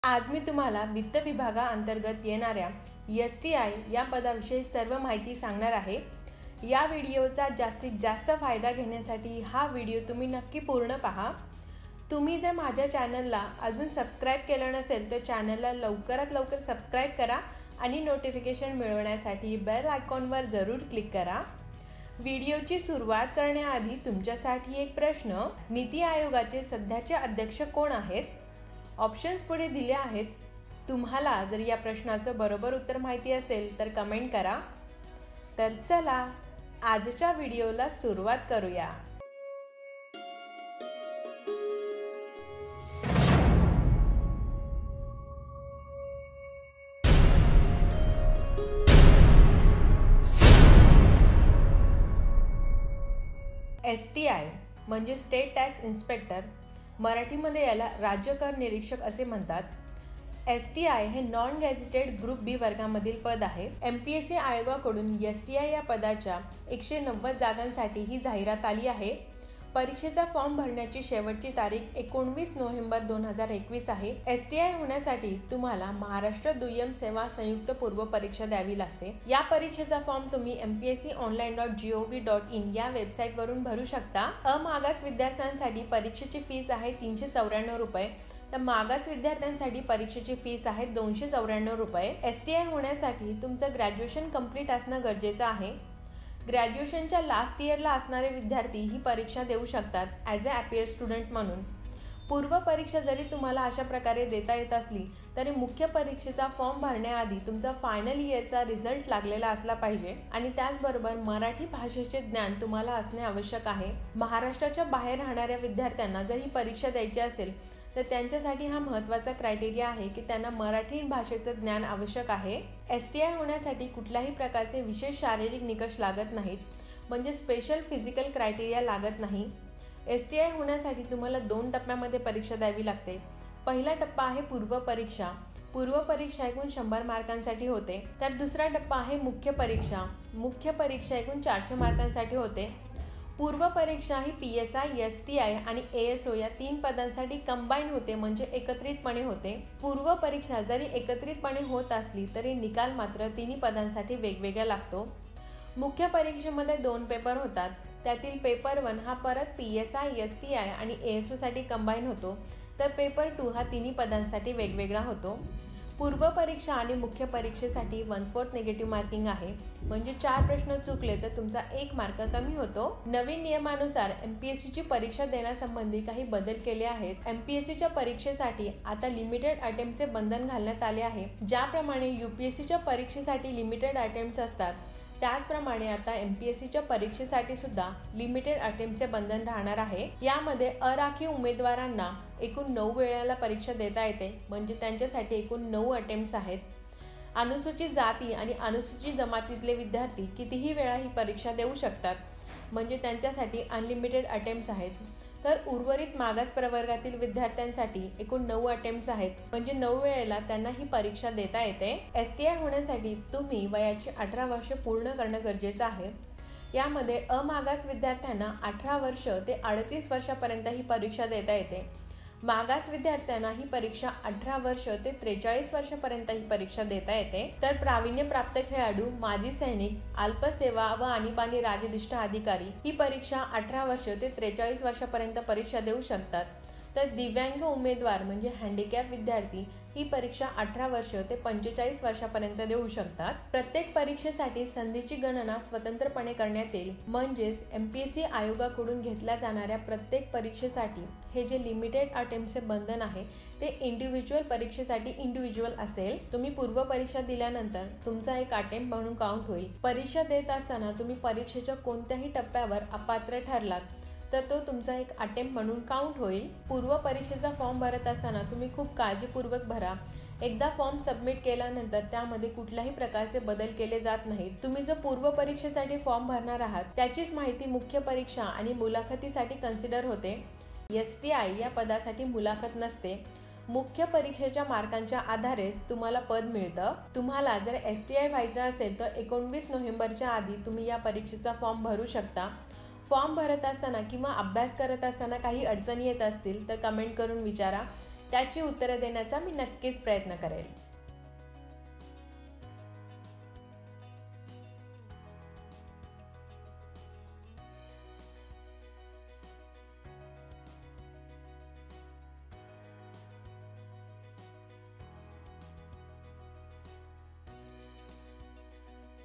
आज मी तुम्हाला वित्त विभागाअंतर्गत येणाऱ्या STI या पदाविषयी सर्व माहिती सांगणार आहे। या व्हिडिओचा जास्तीत जास्त फायदा घेण्यासाठी हा व्हिडिओ तुम्ही नक्की पूर्ण पहा। तुम्ही जर माझ्या चॅनलला अजून सबस्क्राइब केलं नसेल तर चॅनलला लवकरात लवकर सबस्क्राइब करा आणि नोटिफिकेशन मिळवण्यासाठी बेल आयकॉनवर जरूर क्लिक करा। व्हिडिओची सुरुवात करण्याआधी तुमच्यासाठी एक प्रश्न, नीति आयोगाचे सध्याचे अध्यक्ष कोण आहेत? ऑप्शन्स पुढे दिले आहेत। तुम्हाला जर या प्रश्नाचं बरोबर उत्तर माहिती असेल तर कमेंट करा। तर चला आजच्या व्हिडिओला सुरुवात करूया। STI म्हणजे स्टेट टॅक्स इन्स्पेक्टर, मराठीमध्ये याला राज्य कर निरीक्षक असे म्हणतात। STI हे नॉन गॅझेटेड ग्रुप बी वर्गामधील पद आहे। MPSC आयोगाकडून STI या पदाच्या 190 जागांसाठी ही जाहिरात आली आहे। परीक्षेचा फॉर्म भरण्याची शेवटची तारीख 19 नोव्हेंबर 2021 आहे। STI होण्यासाठी तुम्हाला महाराष्ट्र दुय्यम सेवा संयुक्त पूर्व परीक्षा द्यावी लागते। या परीक्षेचा फॉर्म तुम्ही mpsconline.gov.in या वेबसाईट वरून भरू शकता। अमागास विद्यार्थ्यांसाठी परीक्षेची फीस आहे 394 रुपये, तर मागास विद्यार्थ्यांसाठी परीक्षेची फीस आहे 294 रुपये। STI होण्यासाठी तुमचं ग्रॅज्युएशन कंप्लीट असणं गरजेचं आहे। ग्रॅज्युएशनच्या लास्ट इयरला असणारे विद्यार्थी ही परीक्षा देऊ शकतात ॲज अ अपियर स्टुडंट म्हणून। पूर्व परीक्षा जरी तुम्हाला अशा प्रकारे देता येत असली तरी मुख्य परीक्षेचा फॉर्म भरण्याआधी तुमचा फायनल इयरचा रिझल्ट लागलेला असला पाहिजे आणि त्याचबरोबर मराठी भाषेचे ज्ञान तुम्हाला असणे आवश्यक आहे। महाराष्ट्राच्या बाहेर राहणाऱ्या विद्यार्थ्यांना जर ही परीक्षा द्यायची असेल तर त्यांच्यासाठी हा महत्त्वाचा क्रायटेरिया आहे की त्यांना मराठी भाषेचं ज्ञान आवश्यक आहे। STI होण्यासाठी कुठल्याही प्रकारचे विशेष शारीरिक निकष लागत नाहीत, म्हणजे स्पेशल फिजिकल क्रायटेरिया लागत नाही। STI होण्यासाठी तुम्हाला 2 टप्प्यामध्ये परीक्षा द्यावी लागते। पहिला टप्पा आहे पूर्व परीक्षा। पूर्व परीक्षा एकूण 100 मार्कांसाठी होते, तर दुसरा टप्पा आहे मुख्य परीक्षा। मुख्य परीक्षा एकूण 400 मार्कांसाठी होते। पूर्व परीक्षा ही PSI, STI आणि ASO या 3 पदांसाठी कंबाईन होते, म्हणजे एकत्रितपणे होते। पूर्व परीक्षा जरी एकत्रितपणे होत असली तरी निकाल मात्र तिन्ही पदांसाठी वेगवेगळा लागतो। मुख्य परीक्षेमध्ये 2 पेपर होतात, त्यातील पेपर 1 हा परत PSI, STI आणि ASO साठी कंबाईन होतो, तर पेपर 2 हा तिन्ही पदांसाठी वेगवेगळा होतो। पूर्व परीक्षा आणि मुख्य परीक्षेसाठी 1/4 निगेटिव्ह मार्किंग आहे, म्हणजे 4 प्रश्न चुकले तर तुमचा 1 मार्क कमी होतो। नवीन नियमानुसार MPSC ची परीक्षा देण्यासंबंधी काही बदल केले आहेत। MPSC च्या परीक्षेसाठी आता लिमिटेड अटेम्प्टचे बंधन घालण्यात आले आहे। ज्याप्रमाणे UPSC च्या परीक्षेसाठी लिमिटेड अटेम्प्ट्स असतात त्याचप्रमाणे आता MPSC च्या परीक्षेसाठी सुद्धा लिमिटेड अटेम्प्टचे बंधन राहणार आहे। यामध्ये अराखीव उमेदवारांना एकूण 9 वेळेला परीक्षा देता येते, म्हणजे त्यांच्यासाठी एकूण 9 अटेम्प्ट्स आहेत। अनुसूचित जाती आणि अनुसूचित जमातीतले विद्यार्थी कितीही वेळा ही परीक्षा देऊ शकतात, म्हणजे त्यांच्यासाठी अनलिमिटेड अटेम्प्ट्स आहेत। तर उर्वरित मागास प्रवर्गातील विद्यार्थ्यांसाठी एकूण 9 अटेम्प्ट्स आहेत, म्हणजे 9 वेळेला त्यांना ही परीक्षा देता येते। STI होण्यासाठी तुम्ही वयाची 18 वर्ष पूर्ण करणं गरजेचं आहे। यामध्ये अमागास विद्यार्थ्यांना 18 वर्ष ते 38 वर्षापर्यंत ही परीक्षा देता येते। मागास विद्यार्थ्यांना ही परीक्षा 18 वर्ष ते 43 वर्षापर्यंत ही परीक्षा देता येते। तर प्रावीण्यप्राप्त खेळाडू, माजी सैनिक, अल्पसेवा व आणीबाणी राजदिष्ट अधिकारी ही परीक्षा 18 वर्ष ते 43 वर्षापर्यंत परीक्षा देऊ शकतात। तर दिव्यांग उमेदवार म्हणजे हँडिकॅप विद्यार्थी ही परीक्षा 18 वर्ष ते 45 वर्षापर्यंत देऊ शकतात। प्रत्येक परीक्षेसाठी संधीची गणना स्वतंत्रपणे करण्यात येईल, म्हणजेच MPSC आयोगाकडून घेतल्या जाणाऱ्या प्रत्येक परीक्षेसाठी हे जे लिमिटेड अटेम्प्टचे बंधन आहे ते इंडिव्हिज्युअल परीक्षेसाठी इंडिव्हिज्युअल असेल। तुम्ही पूर्व परीक्षा दिल्यानंतर तुमचा एक अटेम्प्ट म्हणून काउंट होईल। परीक्षा देत असताना तुम्ही परीक्षेच्या कोणत्याही टप्प्यावर अपात्र ठरलात तर तो तुमचा एक अटेम्प्ट म्हणून काउंट होईल। पूर्व परीक्षेचा फॉर्म भरत असताना तुम्ही खूप काळजीपूर्वक भरा। एकदा फॉर्म सबमिट केल्यानंतर त्यामध्ये कुठल्याही प्रकारचे बदल केले जात नाहीत। तुम्ही जो पूर्व परीक्षेसाठी फॉर्म भरणार आहात त्याचीच माहिती मुख्य परीक्षा आणि मुलाखतीसाठी कन्सिडर होते। STI या पदासाठी मुलाखत नसते। मुख्य परीक्षेच्या मार्कांच्या आधारेच तुम्हाला पद मिळतं। तुम्हाला जर STI व्हायचं असेल तर 19 नोव्हेंबरच्या आधी तुम्ही या परीक्षेचा फॉर्म भरू शकता। फॉर्म भरत असताना किंवा अभ्यास करत असताना काही अडचणी येत असतील तर कमेंट करून विचारा। त्याची उत्तरं देण्याचा मी नक्कीच प्रयत्न करेल.